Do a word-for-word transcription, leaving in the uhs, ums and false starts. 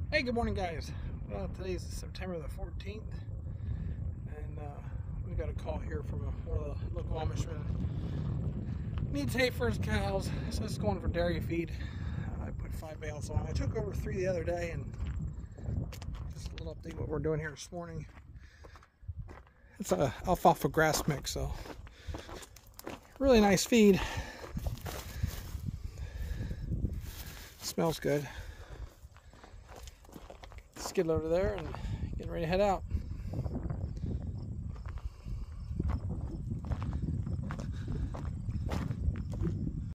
Hey, good morning, guys. Well, today's September the fourteenth, and uh, we got a call here from a, one of the local Amishmen. Needs hay for his cows, so it's going for dairy feed. Uh, I put five bales on. I took over three the other day, and just a little update what we're doing here this morning. It's a alfalfa grass mix, so really nice feed. Smells good. Skid loader there and getting ready to head out.